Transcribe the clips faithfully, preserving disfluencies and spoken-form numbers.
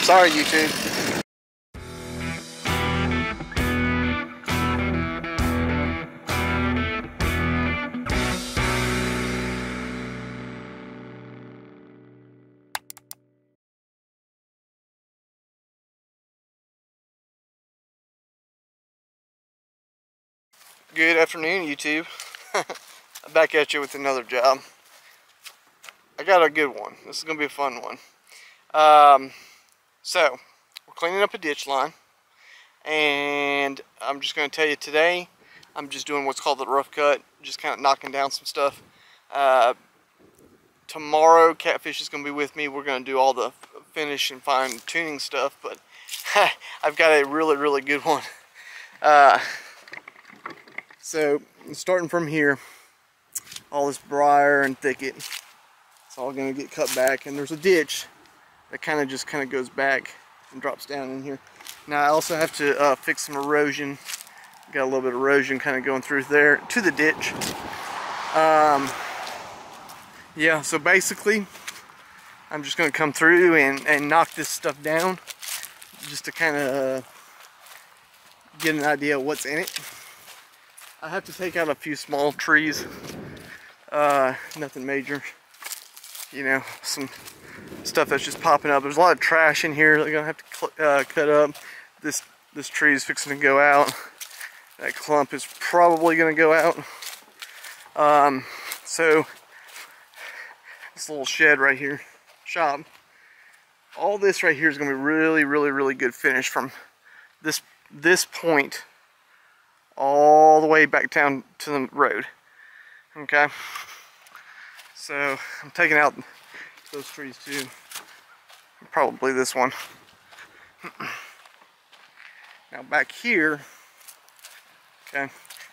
Sorry, YouTube. Good afternoon, YouTube. I'm back at you with another job. I got a good one. This is going to be a fun one. Um, so, we're cleaning up a ditch line. And I'm just going to tell you today, I'm just doing what's called the rough cut. Just kind of knocking down some stuff. Uh, tomorrow, Catfish is going to be with me. We're going to do all the finish and fine tuning stuff. But I've got a really, really good one. Uh, So, starting from here, all this briar and thicket, it's all going to get cut back, and there's a ditch that kind of just kind of goes back and drops down in here. Now, I also have to uh, fix some erosion. Got a little bit of erosion kind of going through there to the ditch. Um, yeah, so basically, I'm just going to come through and, and knock this stuff down just to kind of uh, get an idea of what's in it. I have to take out a few small trees, uh, nothing major, you know, some stuff that's just popping up. There's a lot of trash in here that I'm gonna have to uh, cut up. This this tree is fixing to go out. That clump is probably gonna go out. Um, so this little shed right here, shop, all this right here is gonna be really, really, really good finish from this this point all the way back down to the road. Okay, so I'm taking out those trees too, probably this one. Now back here, okay,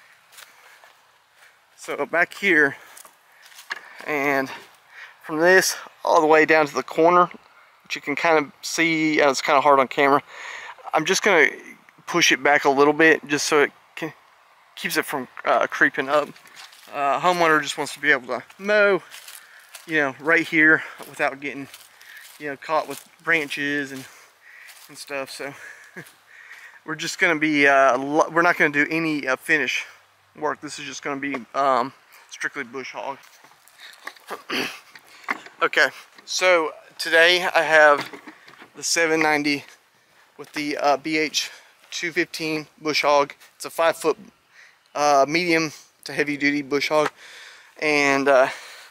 so back here, and from this all the way down to the corner, which you can kind of see, uh, it's kind of hard on camera, I'm just gonna push it back a little bit just so it keeps it from uh, creeping up. Uh, homeowner just wants to be able to mow, you know, right here without getting, you know, caught with branches and and stuff. So we're just going to be, uh, we're not going to do any uh, finish work. This is just going to be um, strictly bush hog. Okay, so today I have the seven ninety with the uh, B H two fifteen bush hog. It's a five foot Uh, medium to heavy duty bush hog, and uh,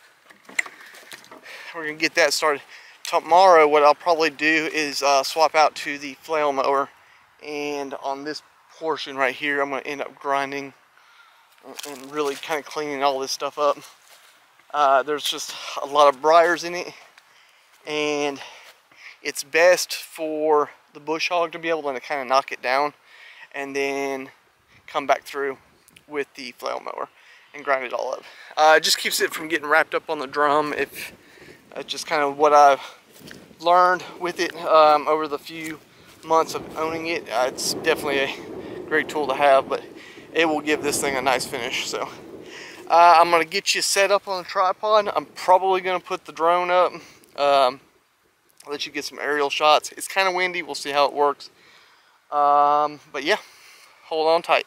we're gonna get that started. Tomorrow what I'll probably do is uh, swap out to the flail mower, and on this portion right here I'm gonna end up grinding and really kind of cleaning all this stuff up. Uh, there's just a lot of briars in it, and it's best for the bush hog to be able to kind of knock it down and then come back through with the flail mower and grind it all up. Uh, it just keeps it from getting wrapped up on the drum. If that's just kind of what I've learned with it um, over the few months of owning it. Uh, it's definitely a great tool to have, but it will give this thing a nice finish. So uh, I'm gonna get you set up on a tripod. I'm probably gonna put the drone up, um, let you get some aerial shots. It's kind of windy, we'll see how it works. Um, but yeah, hold on tight.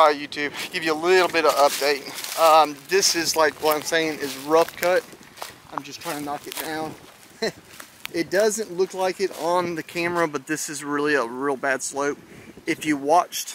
Alright YouTube, give you a little bit of update. Um, this is like what I'm saying is rough cut. I'm just trying to knock it down. It doesn't look like it on the camera, but this is really a real bad slope. If you watched,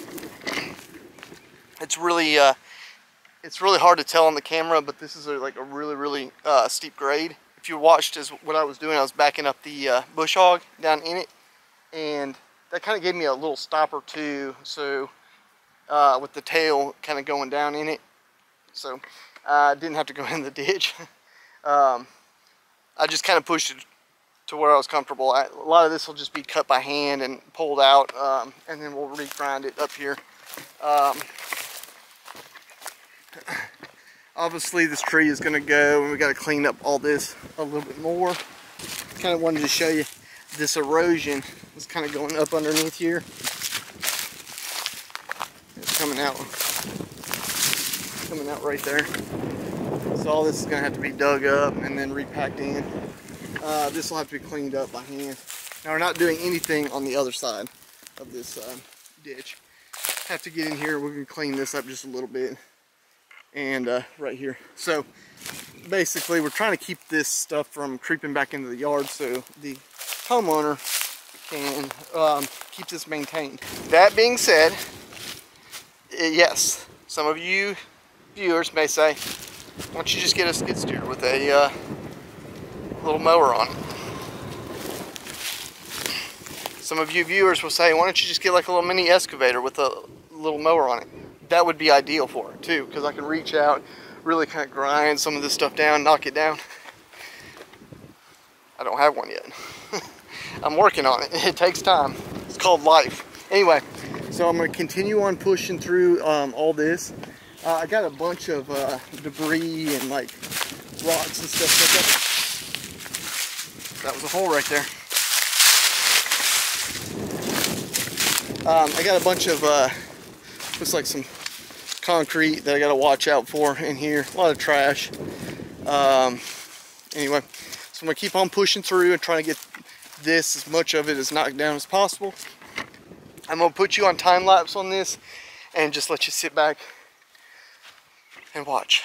it's really uh, it's really hard to tell on the camera, but this is a, like a really really uh, steep grade. If you watched as what I was doing, I was backing up the uh, bush hog down in it, and that kind of gave me a little stopper too. So uh, with the tail kind of going down in it, so I uh, didn't have to go in the ditch. um, I just kind of pushed it to where I was comfortable. I, a lot of this will just be cut by hand and pulled out, um, and then we'll regrind it up here. Um, obviously this tree is going to go, and we got to clean up all this a little bit more. Kind of wanted to show you this erosion is kind of going up underneath here. It's coming out, coming out right there. So all this is going to have to be dug up and then repacked in. Uh, this will have to be cleaned up by hand. Now we're not doing anything on the other side of this uh, ditch. Have to get in here. We're going to clean this up just a little bit. And uh, right here. So basically we're trying to keep this stuff from creeping back into the yard so the homeowner can um, keep this maintained. That being said, yes, some of you viewers may say, why don't you just get a skid steer with a uh, little mower on it? Some of you viewers will say, why don't you just get like a little mini excavator with a little mower on it? That would be ideal for it too, because I can reach out, really kind of grind some of this stuff down, knock it down. I don't have one yet. I'm working on it. It takes time. It's called life. Anyway, so I'm going to continue on pushing through um, all this. Uh, I got a bunch of uh, debris and like rocks and stuff like that. That was a hole right there. Um, I I'm bunch of uh, looks like some concrete that I got to watch out for in here. A lot of trash. Um, anyway, so I'm going to keep on pushing through and trying to get this, as much of it as knocked down as possible. I'm going to put you on time lapse on this and just let you sit back and watch.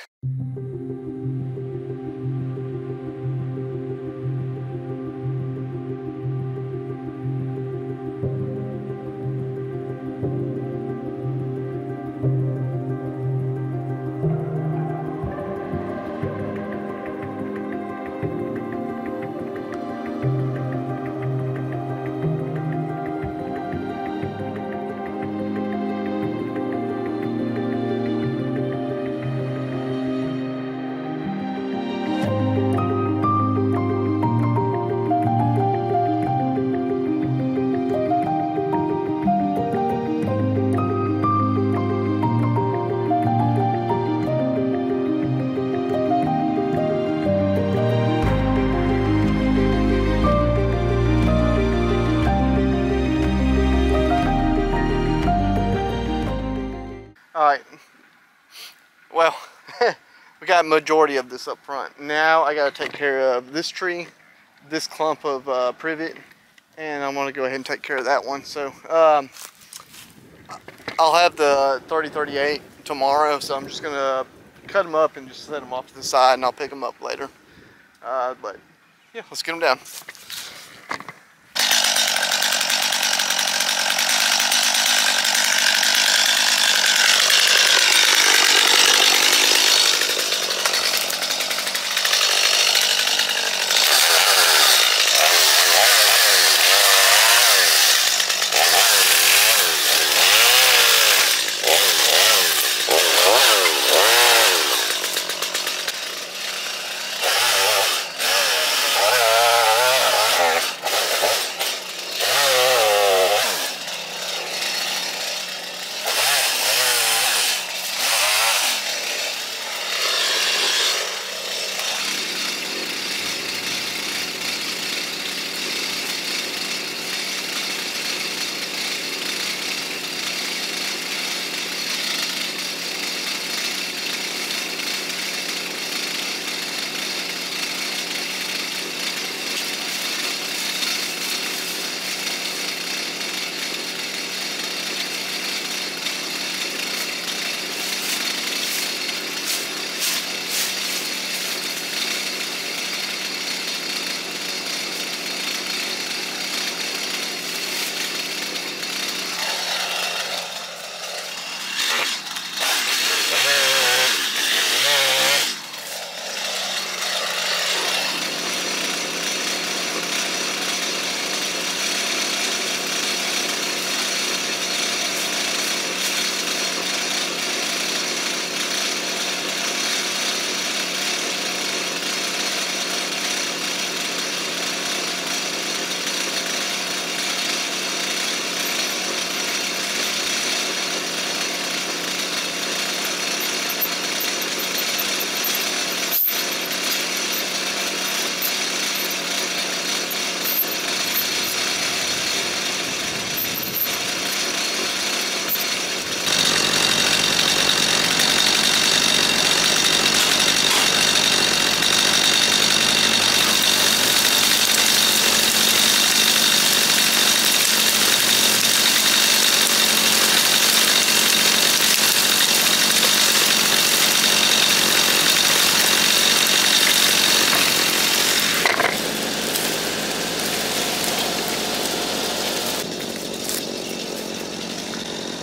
Alright, well, we got a majority of this up front. Now I got to take care of this tree, this clump of uh, privet, and I'm going to go ahead and take care of that one. So um, I'll have the thirty thirty-eight tomorrow, so I'm just going to cut them up and just set them off to the side, and I'll pick them up later. Uh, but yeah, let's get them down.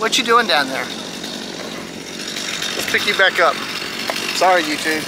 what you doing down there? Let's pick you back up. Sorry, YouTube.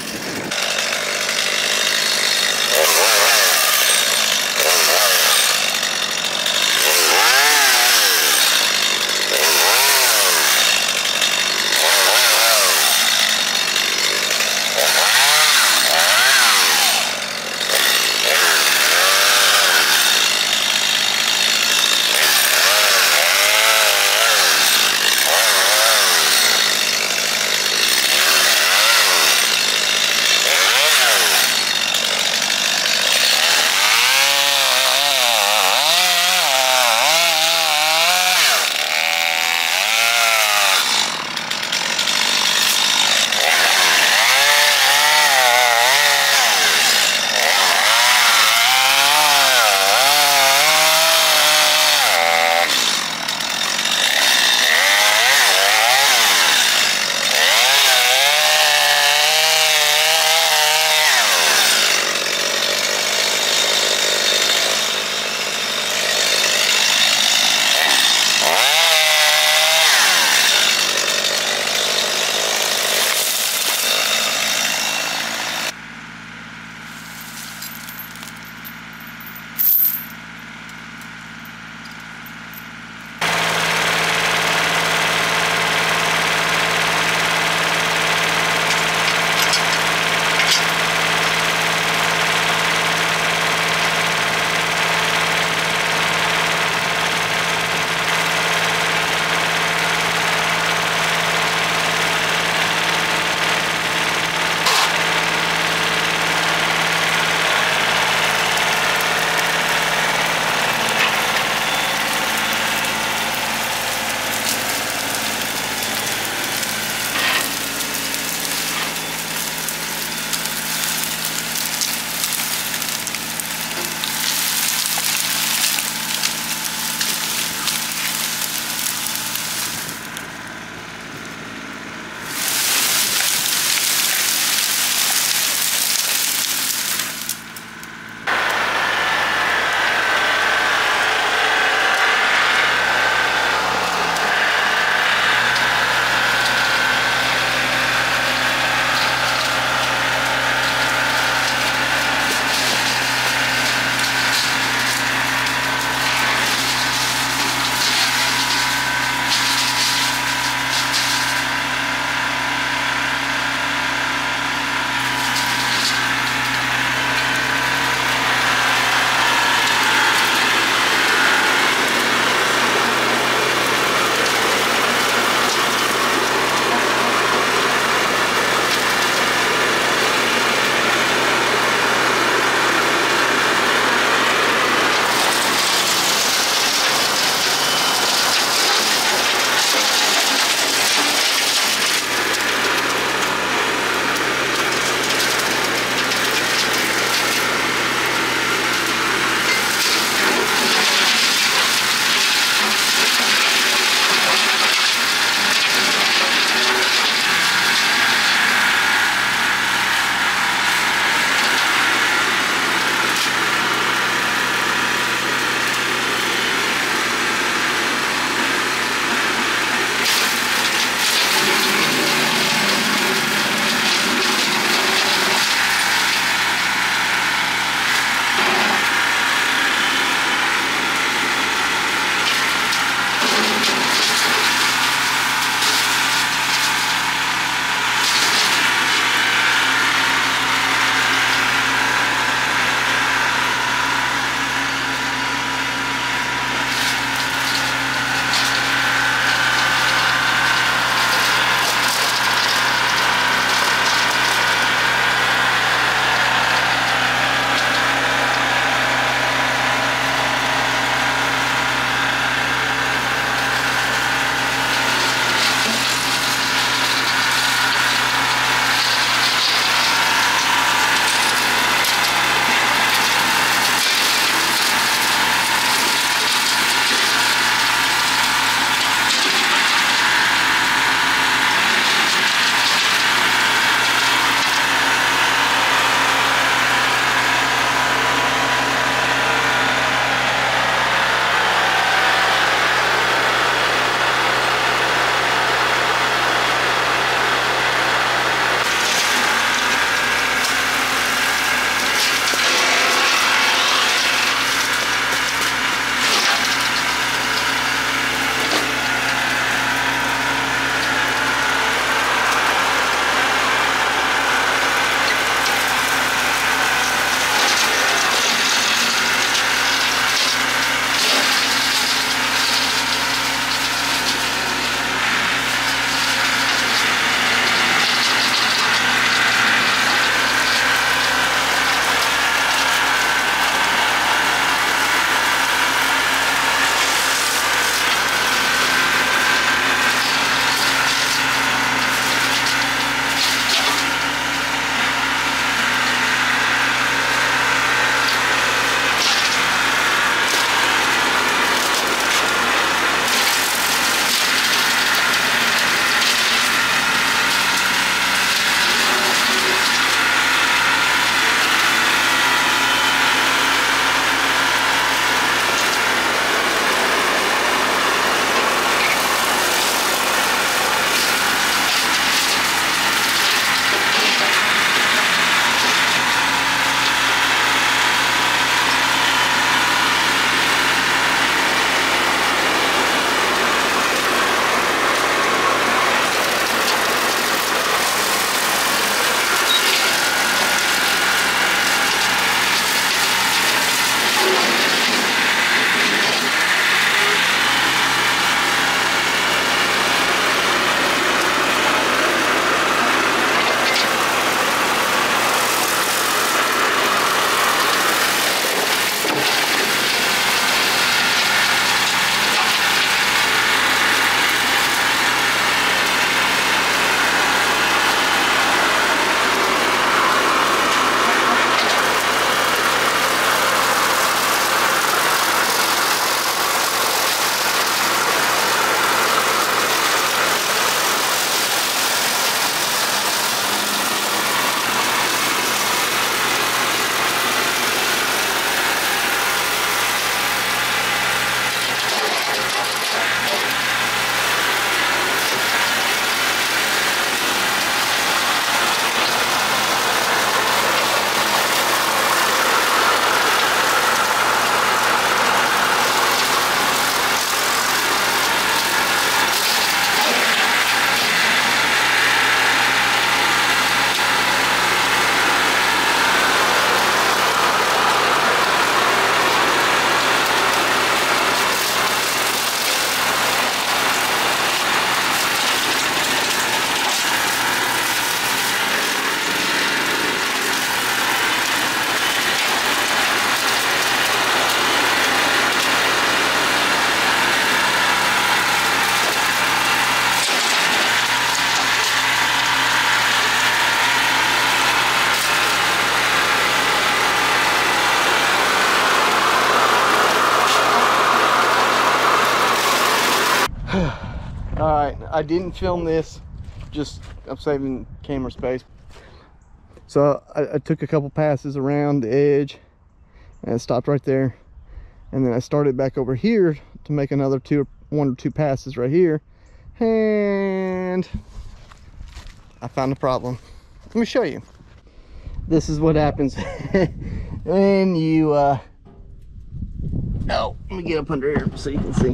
All right, I didn't film this, just I'm saving camera space. So I, I took a couple passes around the edge and I stopped right there, and then I started back over here to make another two, one or two passes right here, and I found a problem. Let me show you. This is what happens when you uh oh, let me get up under here so you can see.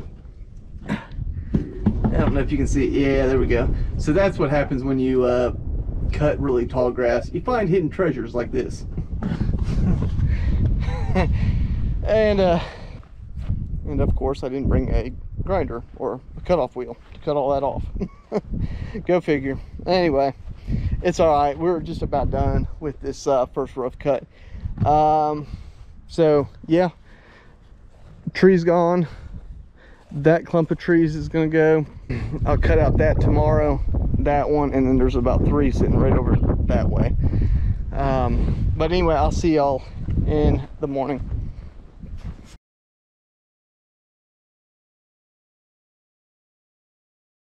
I don't know if you can see it. Yeah, there we go. So that's what happens when you uh cut really tall grass. You find hidden treasures like this. and uh and of course I didn't bring a grinder or a cutoff wheel to cut all that off. Go figure. Anyway, it's all right. We're just about done with this uh, first rough cut. Um, so yeah, tree's gone. That clump of trees is gonna go. I'll cut out that tomorrow, that one, and then there's about three sitting right over that way. Um, but anyway, I'll see y'all in the morning.